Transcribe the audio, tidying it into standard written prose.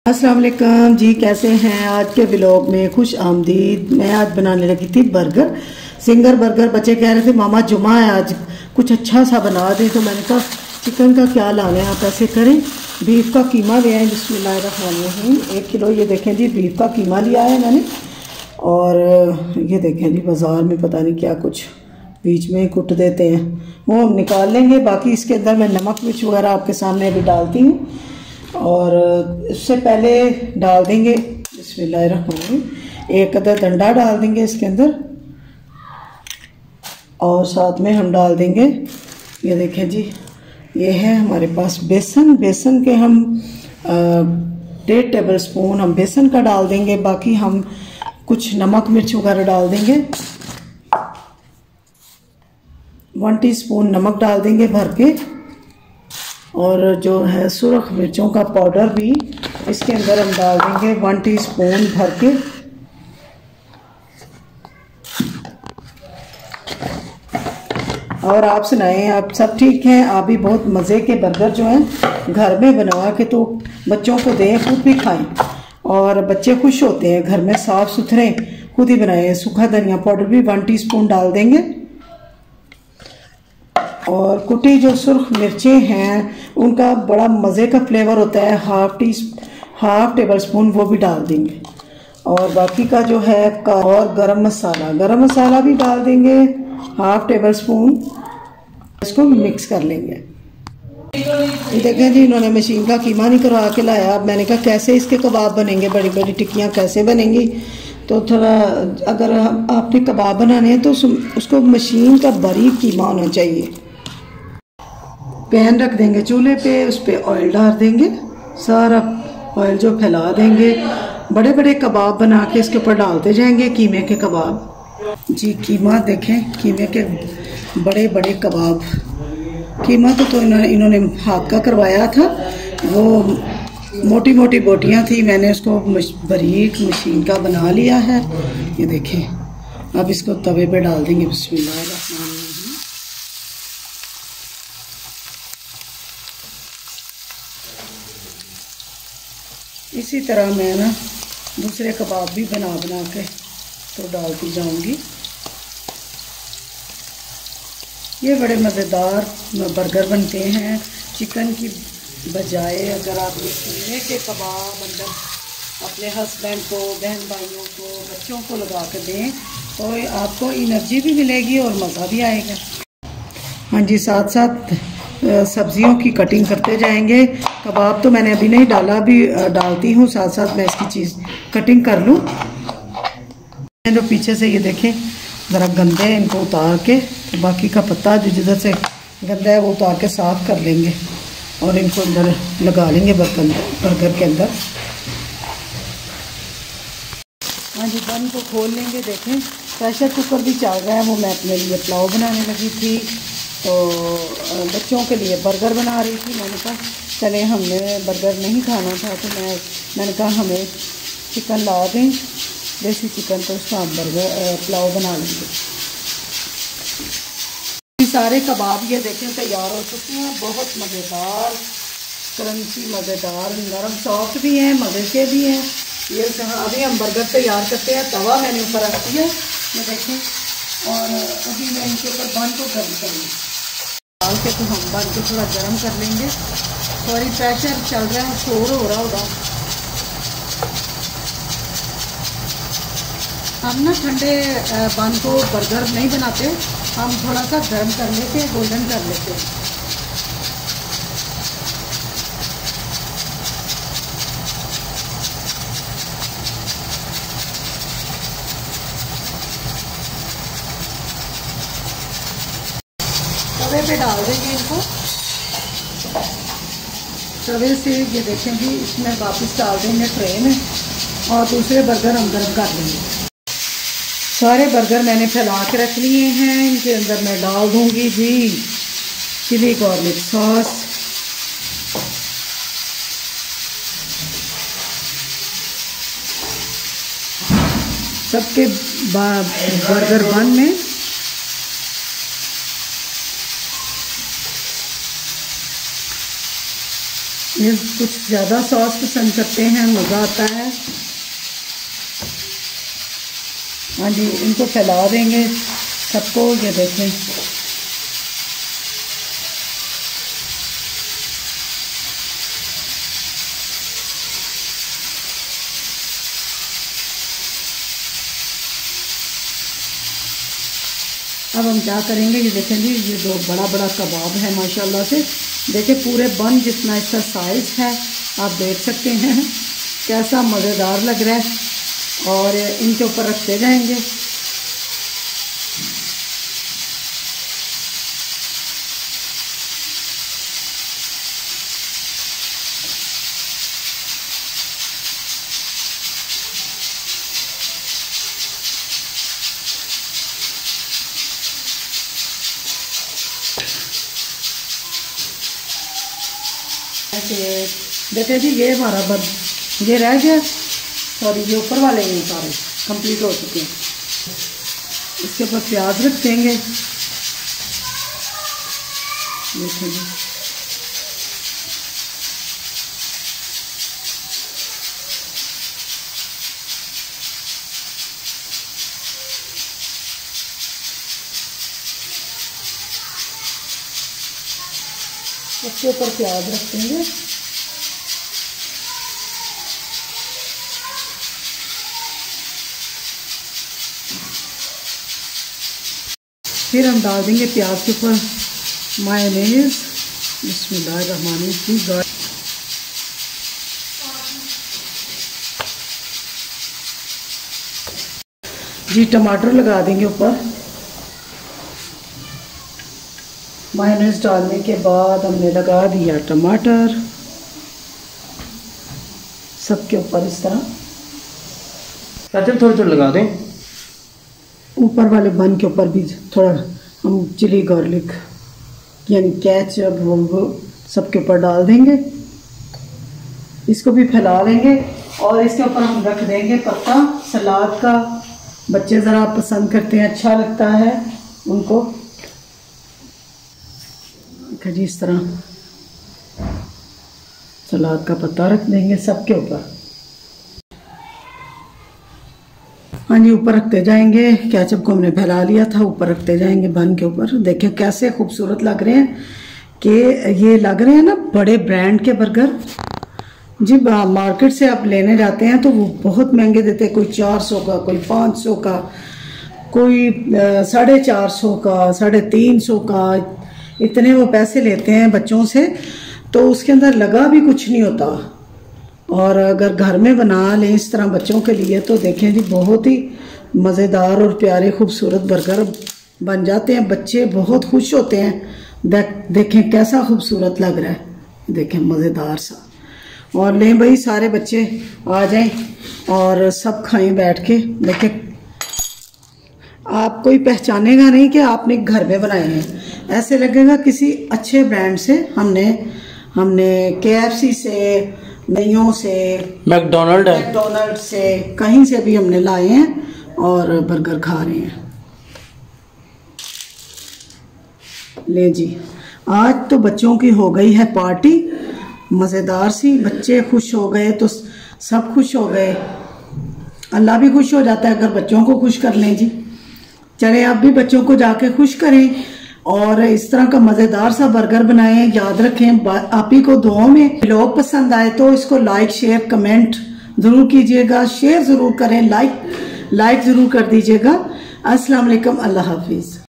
अस्सलाम वालेकुम जी, कैसे हैं? आज के व्लॉग में खुश आमदीद। मैं आज बनाने लगी थी बर्गर, सिंगर बर्गर। बच्चे कह रहे थे मामा जुमा है आज कुछ अच्छा सा बना दें, तो मैंने कहा चिकन का क्या लाना है, आप ऐसे करें बीफ का कीमा ले आए। बिस्मिल्लाहिर्रहमानिर्रहीम। 1 किलो ये देखें जी बीफ का कीमा लिया है मैंने। और ये देखें जी बाज़ार में पता नहीं क्या कुछ बीच में ही कुट देते हैं, वो हम निकाल लेंगे। बाकी इसके अंदर मैं नमक मिर्च वगैरह आपके सामने अभी डालती हूँ। और इससे पहले डाल देंगे बिस्मिल्लाहिर्रहमानिर्रहीम 1 अदद अंडा डाल देंगे इसके अंदर। और साथ में हम डाल देंगे, ये देखें जी ये है हमारे पास बेसन। बेसन के हम 1.5 टेबल स्पून हम बेसन का डाल देंगे। बाकी हम कुछ नमक मिर्च वगैरह डाल देंगे। 1 टीस्पून नमक डाल देंगे भर के। और जो है सुरख मिर्चों का पाउडर भी इसके अंदर हम डाल देंगे 1 टीस्पून भर के। और आप सुनाएं, आप सब ठीक हैं? आप भी बहुत मज़े के बर्गर जो हैं घर में बनवा के तो बच्चों को दें, खुद भी खाएं और बच्चे खुश होते हैं। घर में साफ़ सुथरे खुद ही बनाएं। सूखा धनिया पाउडर भी 1 टीस्पून डाल देंगे। और कुटी जो सुर्ख मिर्चें हैं उनका बड़ा मज़े का फ्लेवर होता है, हाफ टेबल स्पून वो भी डाल देंगे। और बाकी का जो है और गरम मसाला भी डाल देंगे 1/2 टेबल स्पून। इसको मिक्स कर लेंगे। ये देखें जी इन्होंने मशीन का कीमा नहीं करवा के लाया। अब मैंने कहा कैसे इसके कबाब बनेंगे, बड़ी बड़ी टिक्कियाँ कैसे बनेंगी। तो थोड़ा अगर आपने कबाब बनाने हैं तो उसको मशीन का बारीक कीमा होना चाहिए। पैन रख देंगे चूल्हे पे, उस पर ऑयल डाल देंगे, सारा ऑयल जो फैला देंगे। बड़े बड़े कबाब बना के इसके ऊपर डालते जाएंगे, कीमे के कबाब जी। कीमा देखें, कीमे के बड़े बड़े कबाब। कीमा तो इन्होंने हाथ का करवाया था, वो मोटी मोटी बोटियां थी, मैंने उसको बारीक मशीन का बना लिया है। ये देखें अब इसको तवे पे डाल देंगे बिस्मिल्लाहिर्रहमानिर्रहीम। इसी तरह मैं ना दूसरे कबाब भी बना के तो डालती जाऊंगी। ये बड़े मज़ेदार बर्गर बनते हैं चिकन की बजाय। अगर आप ये कीमे के कबाब अंदर अपने हस्बैंड को, बहन भाइयों को, बच्चों को लगा के दें तो आपको एनर्जी भी मिलेगी और मज़ा भी आएगा। हाँ जी, साथ साथ सब्जियों की कटिंग करते जाएंगे। कबाब तो मैंने अभी नहीं डाला, अभी डालती हूँ। साथ साथ मैं इसकी चीज़ कटिंग कर लूँ। जो पीछे से ये देखें ज़रा गंदे हैं, इनको उतार के बाकी का पत्ता जो जिधर से गंदा है वो उतार के साफ़ कर लेंगे और इनको अंदर लगा लेंगे बर्गर के अंदर। हाँ जी, बन को खोल लेंगे। देखें प्रेशर कुकर भी चल रहा है, वो मैं अपने लिए पुलाव बनाने लगी थी तो बच्चों के लिए बर्गर बना रही थी। मैंने कहा चले, हमने बर्गर नहीं खाना था तो मैंने कहा हमें चिकन ला दें, देसी चिकन, तो उसका हम बर्गर पुलाव बना लेंगे। सारे कबाब ये देखें तैयार हो चुके हैं, बहुत मज़ेदार क्रंची, मज़ेदार, नरम सॉफ्ट भी हैं, मज़े के भी हैं। ये अभी हम बर्गर तैयार करते हैं। तवा मैंने ऊपर रख दिया, ये देखें। और अभी मैं इनके ऊपर बन को गर्म करूँगी डाल के, तो हम बन को थोड़ा गर्म कर लेंगे। सॉरी प्रेशर चल रहा है, शोर हो रहा होगा। हम ना ठंडे बन को बर्गर नहीं बनाते, हम थोड़ा सा गर्म कर लेते हैं, गोल्डन कर लेते हैं। तवे पे डाल देंगे इनको। तवे से ये देखें जी इसमें वापस डाल देंगे ट्रे में और दूसरे बर्गर हम गर्म कर लेंगे। सारे बर्गर मैंने फैला के रख लिए हैं। इनके अंदर मैं डाल दूंगी जी चिली गार्लिक सॉस। सबके बर्गर बन में ये कुछ ज़्यादा सॉस पसंद करते हैं, मज़ा आता है। हाँ जी, इनको फैला देंगे सबको। ये देखें, अब हम क्या करेंगे, ये देखें जी, ये जो बड़ा बड़ा कबाब है माशाल्लाह से, देखिए पूरे बन जितना इसका साइज़ है, आप देख सकते हैं कैसा मज़ेदार लग रहा है। और इनके ऊपर रखते जाएंगे। देखिए जी, ये हमारा बन ये रह गया, सॉरी ये ऊपर वाले हैं सारे कंप्लीट हो चुके हैं। इसके ऊपर प्याज रख देंगे। देखिए जी, इसके ऊपर प्याज रख देंगे। फिर हम डाल देंगे प्याज के ऊपर मायोनीज। बिस्मिल्लाहिर्रहमानिर्रहीम। जी टमाटर लगा देंगे ऊपर। मायोनीज डालने के बाद हमने लगा दिया टमाटर सबके ऊपर इस तरह। थोड़ी थोड़ी लगा दें। ऊपर वाले बन के ऊपर भी थोड़ा हम चिली गार्लिक यानी केचप वो सबके ऊपर डाल देंगे। इसको भी फैला लेंगे और इसके ऊपर हम रख देंगे पत्ता सलाद का। बच्चे ज़रा पसंद करते हैं, अच्छा लगता है उनको। जी इस तरह सलाद का पत्ता रख देंगे सबके ऊपर। हाँ जी, ऊपर रखते जाएंगे। केचप को हमने फैला लिया था, ऊपर रखते जाएंगे बन के ऊपर। देखिए कैसे खूबसूरत लग रहे हैं कि ये लग रहे हैं ना बड़े ब्रांड के बर्गर। जी मार्केट से आप लेने जाते हैं तो वो बहुत महंगे देते हैं, कोई 400 का, कोई 500 का, कोई 450 का, 350 का, इतने वो पैसे लेते हैं बच्चों से, तो उसके अंदर लगा भी कुछ नहीं होता। और अगर घर में बना लें इस तरह बच्चों के लिए तो देखें जी बहुत ही मज़ेदार और प्यारे खूबसूरत बर्गर बन जाते हैं। बच्चे बहुत खुश होते हैं। देखें कैसा खूबसूरत लग रहा है, देखें मज़ेदार सा। और लें भाई सारे बच्चे आ जाएं और सब खाएं बैठ के। देखें आप कोई पहचानेगा नहीं कि आपने घर में बनाए हैं, ऐसे लगेगा किसी अच्छे ब्रांड से हमने KFC से, नइयों से, मैकडोनल्ड से, कहीं से भी हमने लाए हैं और बर्गर खा रहे हैं। ले जी, आज तो बच्चों की हो गई है पार्टी मज़ेदार सी। बच्चे खुश हो गए तो सब खुश हो गए। अल्लाह भी खुश हो जाता है अगर बच्चों को खुश कर लें जी। चले आप भी बच्चों को जाके खुश करें और इस तरह का मज़ेदार सा बर्गर बनाएं। याद रखें आप ही को दुआओं में। लोग पसंद आए तो इसको लाइक शेयर कमेंट ज़रूर कीजिएगा, शेयर ज़रूर करें, लाइक ज़रूर कर दीजिएगा। अस्सलाम वालेकुम, अल्लाह हाफिज़।